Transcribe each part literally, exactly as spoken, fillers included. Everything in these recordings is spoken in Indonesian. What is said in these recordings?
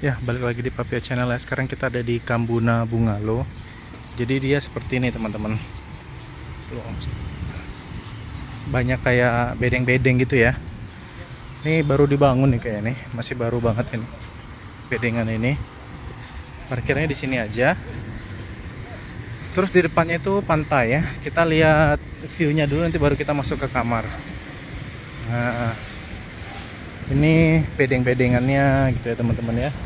Ya, balik lagi di Papia Channel ya. Sekarang kita ada di Kambuna Bungalow. Jadi dia seperti ini teman-teman. Banyak kayak bedeng-bedeng gitu ya. Ini baru dibangun nih kayak nih, masih baru banget ini. Bedengan ini. Parkirnya di sini aja. Terus di depannya itu pantai ya. Kita lihat view-nya dulu, nanti baru kita masuk ke kamar. Nah, ini bedeng-bedengannya gitu ya teman-teman ya.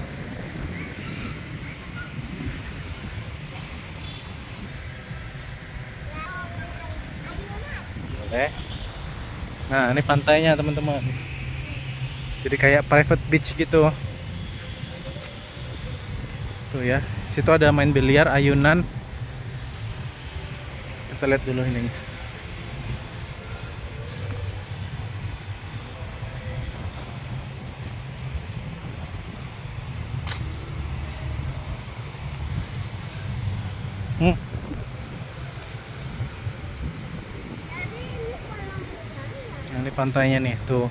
Boleh. Nah, ini pantainya teman-teman. Jadi kayak private beach gitu. Tuh ya, situ ada main biliar, ayunan. Kita lihat dulu ini. Hmm. Nah, ini pantainya nih, tuh.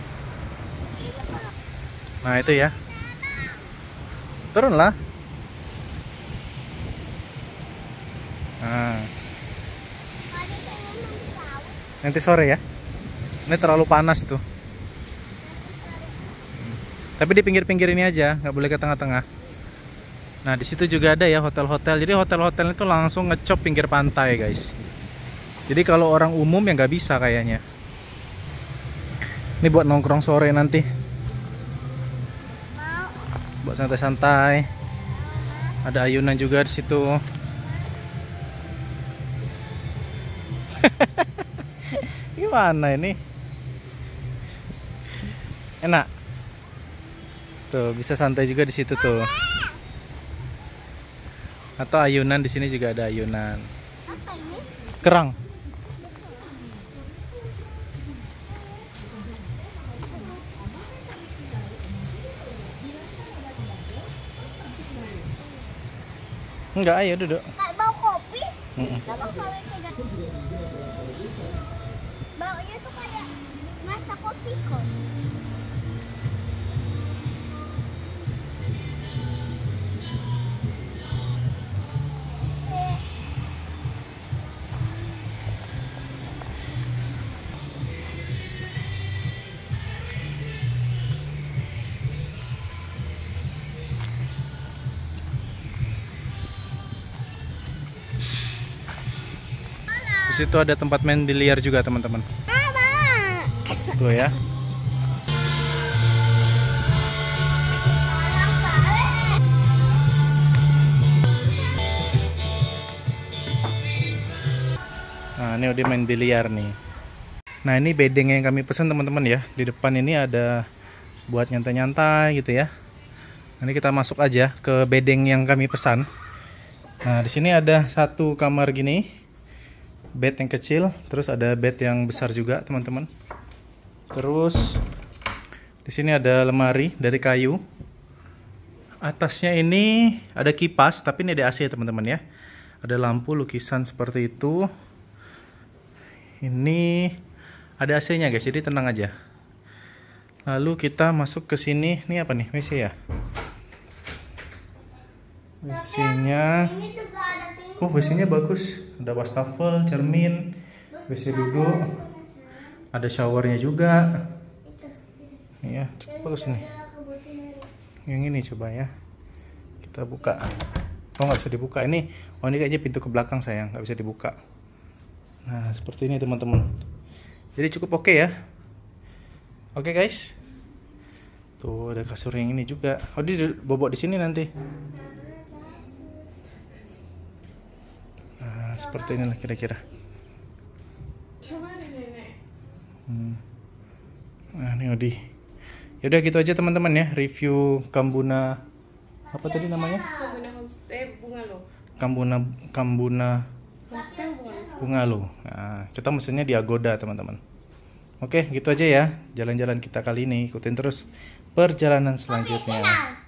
Nah, itu ya. Turunlah. Nah. Nanti sore ya. Ini terlalu panas tuh. Tapi di pinggir-pinggir ini aja, nggak boleh ke tengah-tengah. Nah, di situ juga ada ya hotel-hotel. Jadi hotel-hotel itu langsung ngecop pinggir pantai, guys. Jadi kalau orang umum ya nggak bisa kayaknya. Ini buat nongkrong sore nanti. Buat santai-santai. Ada ayunan juga di situ. Gimana ini? Enak. Tuh, bisa santai juga di situ tuh. Atau ayunan, di sini juga ada ayunan. Kerang. Enggak, ayo duduk. Kayak bau kopi. Mm -mm. Baunya tuh kayak rasa kopi kok. Di situ ada tempat main biliar juga, teman-teman. Tuh ya. Nah, ini udah main biliar nih. Nah, ini bedeng yang kami pesan teman-teman ya. Di depan ini ada buat nyantai-nyantai gitu ya. Ini kita masuk aja ke bedeng yang kami pesan. Nah, di sini ada satu kamar gini. Bed yang kecil, terus ada bed yang besar juga, teman-teman. Terus di sini ada lemari dari kayu. Atasnya ini ada kipas, tapi ini ada A C, teman-teman ya. Ada lampu lukisan seperti itu. Ini ada A C-nya, guys. Jadi tenang aja. Lalu kita masuk ke sini. Ini apa nih? W C ya? W C-nya. Oh, W C-nya bagus. Ada wastafel, cermin, W C duduk. Ada showernya juga. Iya, cukup bagus nih. Yang ini coba ya. Kita buka. Oh, nggak bisa dibuka. Ini, oh ini kayaknya pintu ke belakang sayang, nggak bisa dibuka. Nah, seperti ini teman-teman. Jadi cukup oke ya. Oke guys. Tuh ada kasur yang ini juga. Oh, dia bobok di sini nanti. Nah, seperti inilah kira-kira. Hmm. Nah, ini Odi. Yaudah gitu aja teman-teman ya, review Kambuna apa tadi namanya? Kambuna Homestay Bungalow. Kambuna Kambuna Homestay Bungalow. Bungalow. Nah, kita mesennya di Agoda teman-teman. Oke, gitu aja ya jalan-jalan kita kali ini. Ikutin terus perjalanan selanjutnya.